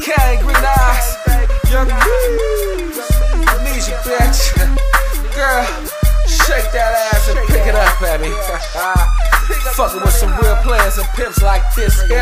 Kane, Green Eyes, Young Bees, Amnesia, bitch. Girl, shake that ass and pick it up at me. Fucking with some real players and pimps like this here.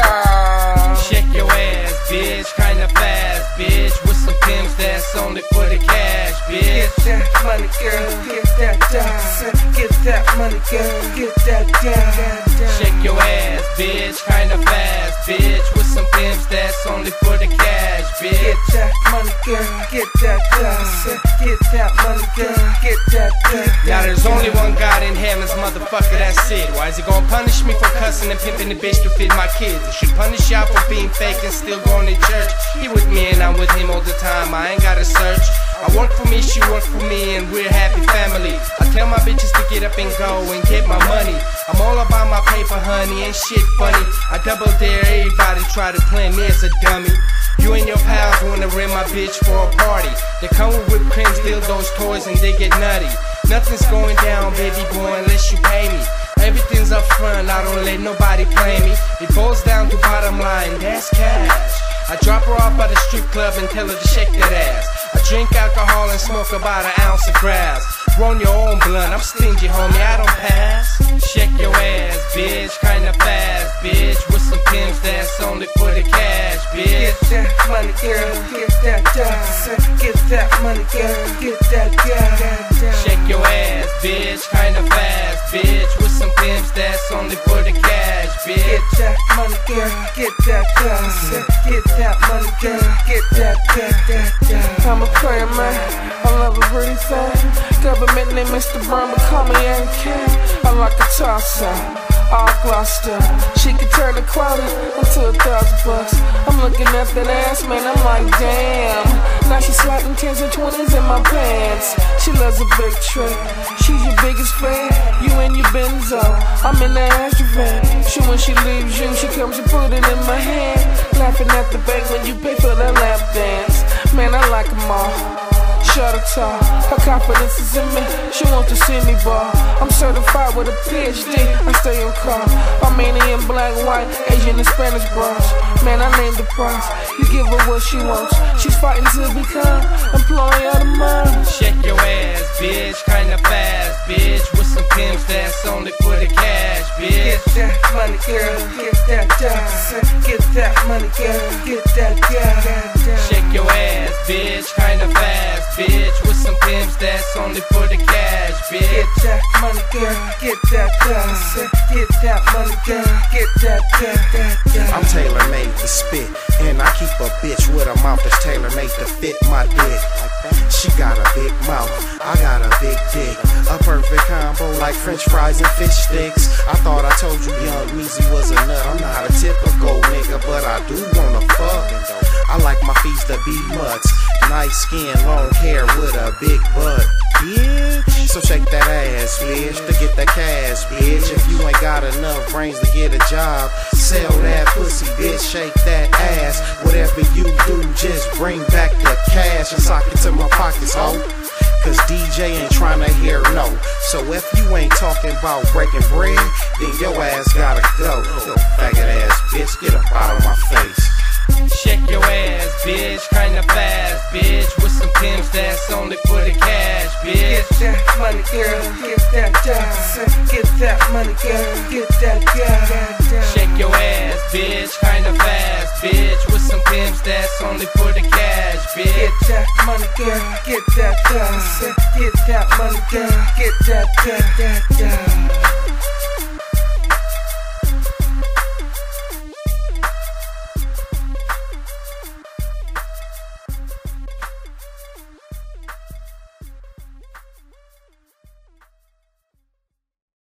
Shake your ass, bitch, kinda fast, bitch. With some pimps that's only for the cash, bitch. Get that money, girl, get that dough. Get that money, girl, get that dough. Shake your ass, bitch, kinda fast, bitch. With some pimps that's only for the cash, bitch. Get that money, girl, get that dough. Get that money, girl, get that dough. Now there's only one God in heaven's motherfucker, that's it. Why is he gonna punish me for cussing and pimping the bitch to feed my kids? He should punish y'all for being fake and still going to church. He with me and I'm with him all the time, I ain't gotta search. I work for me, she work for me, and we're a happy family. I tell my bitches to get up and go and get my money. I'm all about my paper, honey, ain't shit funny. I double dare everybody try to play me as a dummy. You and your pals wanna rent my bitch for a party. They come with whipped creams, dildos, toys, and they get nutty. Nothing's going down, baby boy, unless you pay me. Everything's up front, I don't let nobody play me. It boils down to bottom line, that's cash. I drop her off by the strip club and tell her to shake that ass. I drink alcohol and smoke about an ounce of grass. Roll your own blunt, I'm stingy, homie, I don't pass. Shake your ass, bitch, kinda fast, bitch. With some pimps that's only for the cash, bitch. Get that money, girl, get that dough. Get that money, girl, get that dough. Shake your ass, bitch, kinda fast, bitch. With some pimps that's only for the cash, bitch. Get that money, girl, get that dough. Get that money, girl, get that dough. I'm a player, man, I love everything. Government name Mr. Brown, but call me Young King. I like a toss-up, all glossed up. She can turn the quarter into $1,000. I'm looking at that ass, man, I'm like, damn. Now she's sliding 10s and 20s in my pants. She loves a big trick, she's your biggest fan. You and your Benzo, I'm in the Astrovan. When she leaves you, she comes and put it in my hand. Laughing at the bank when you pay for the lap dance. Man, I like them all. Shut her tall, her confidence is in me. She wants to see me ball. I'm certified with a PhD, I stay on call. Armenian, black, white, Asian, and Spanish bras. Man, I named the price. You give her what she wants. She's fighting to become employee of the month. Shake your ass, bitch, kinda fast, bitch. With some pimps that's only for the cash, bitch. Get that money, girl, get that dough. Get that money, girl, get that dough. Shake your ass, bitch, kinda fast, bitch. With some pimps that's only for the cash, bitch. Get that money, girl, get that dough. Get that money, girl, get that dough. I'm tailor-made to spit, and I keep a bitch with a mouth that's tailor-made to fit my dick. She got a big mouth, I got a big dick. A perfect combo like French fries and fish sticks. I thought I told you Young Meezy was a nut. I'm not a typical nigga, but I do wanna fuck. I like my fees to be mutts. Nice skin, long hair with a big butt, bitch. So shake that ass, bitch, to get that cash, bitch. If you ain't got enough brains to get a job, sell that pussy, bitch, shake that ass. Whatever you do, just bring back the cash and sock it to my pockets, ho. Cause DJ ain't tryna hear no. So if you ain't talking about breaking bread, then your ass gotta go. Yo, faggot ass bitch, get up out of my face. Shake your ass, bitch, kinda fast, bitch. With some pimps that's only for the cash, bitch. Get that money, girl, get that dough. Get that money, girl, get that dough. Shake your ass, bitch, kinda fast, bitch. With some pimps that's only for the cash, bitch. Get that money, girl, get that dough. Get that money, girl, get that dough.